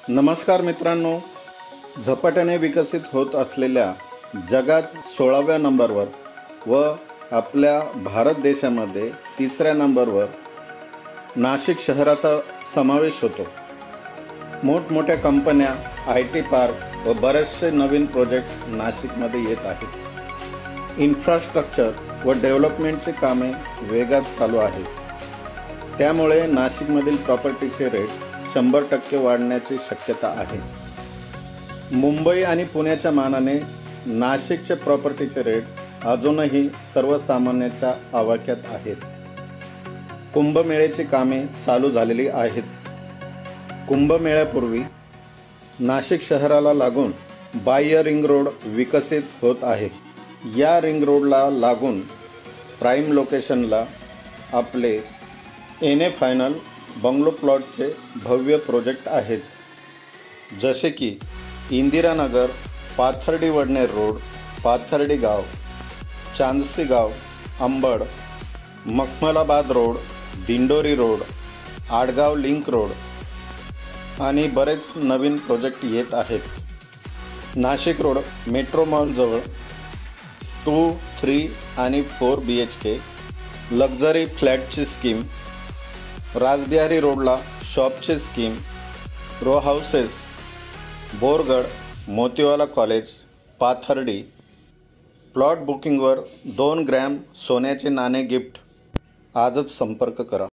नमस्कार मित्रांनो, झपाट्याने विकसित होत असलेल्या जगात 16व्या नंबरवर व आपल्या भारत देशामध्ये 3ऱ्या नंबरवर नाशिक शहराचा समावेश होतो. मोठमोठ्या कंपन्या, IT पार्क व बरेचसे नवीन प्रोजेक्ट नाशिकमध्ये येत आहेत. इन्फ्रास्ट्रक्चर व डेव्हलपमेंटची कामे वेगात चालू आहेत. त्यामुळे नाशिकमधील प्रॉपर्टीचे रेट 100% वाढण्याची शक्यता आहे. मुंबई आणि पुण्याच्या मानाने नाशिकचे प्रॉपर्टीचे रेट अजूनही सर्वसामान्यांच्या आवाक्यात आहेत. कुंभमेळ्याची कामे चालू झालेली आहेत. कुंभमेळ्यापूर्वी नाशिक शहराला लागून बाह्य रिंग रोड विकसित होत आहे. या रिंग रोडला लागून प्राईम लोकेशनला आपले NA फायनल बंगलो प्लॉटचे भव्य प्रोजेक्ट आहेत. जसे की इंदिरानगर, पाथर्डी वडनेर रोड, पाथर्डी गाव, चांदसी गाव, Ambad, Makhmalabad road, Dindori road, Adgaon link road आणि बरेच नवीन प्रोजेक्ट येत आहेत. नाशिक रोड मेट्रो मॉलजवळ 2, 3 आणि 4 BHK लक्झरी फ्लॅटची स्कीम, राजबिहारी रोडला शॉपची scheme, row houses, Borgad, Motiwala college, Pathardi. Plot बुकिंगवर 2 ग्रॅम सोन्याचे नाणे गिफ्ट. आजच संपर्क करा.